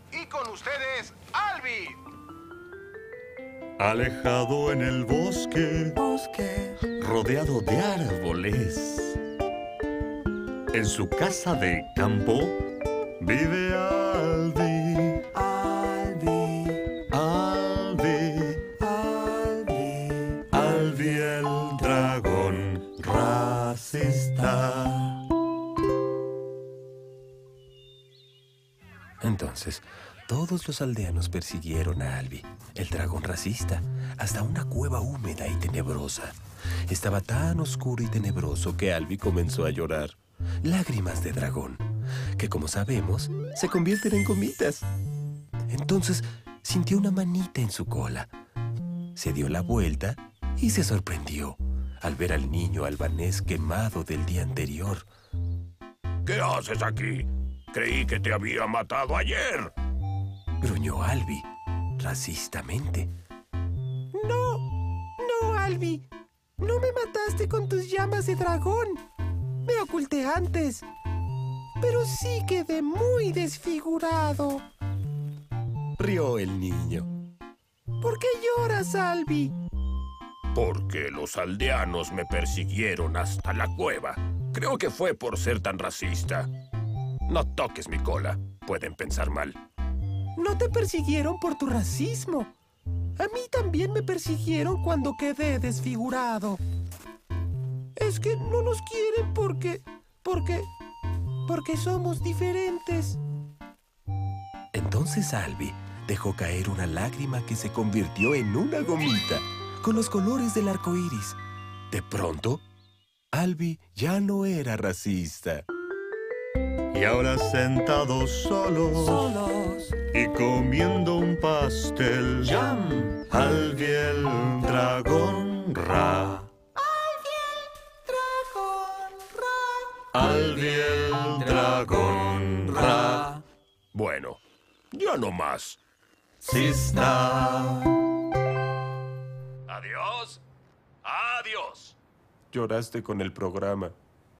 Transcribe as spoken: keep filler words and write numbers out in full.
Y con ustedes, Albi. Alejado en el bosque, Bosque. rodeado de árboles. En su casa de campo vive Albi. Albi. Albi. Albi. Albi el dragón racista. Entonces, todos los aldeanos persiguieron a Albi, el dragón racista, hasta una cueva húmeda y tenebrosa. Estaba tan oscuro y tenebroso que Albi comenzó a llorar. Lágrimas de dragón, que como sabemos, se convierten en gomitas. Entonces, sintió una manita en su cola. Se dio la vuelta y se sorprendió al ver al niño albanés quemado del día anterior. ¿Qué haces aquí? Creí que te había matado ayer. Gruñó Albi, racistamente. No, no, Albi. No me mataste con tus llamas de dragón. Me oculté antes. Pero sí quedé muy desfigurado. Rió el niño. ¿Por qué lloras, Albi? Porque los aldeanos me persiguieron hasta la cueva. Creo que fue por ser tan racista. No toques mi cola. Pueden pensar mal. No te persiguieron por tu racismo. A mí también me persiguieron cuando quedé desfigurado. Es que no nos quieren porque... porque... porque somos diferentes. Entonces Albi dejó caer una lágrima que se convirtió en una gomita con los colores del arco iris. De pronto, Albi ya no era racista. Y ahora sentados solos, Solos. y comiendo un pastel, Yum. Albi el dragón ra. Albi el dragón ra. Bueno, ya no más. Sista. Adiós. Adiós. Lloraste con el programa.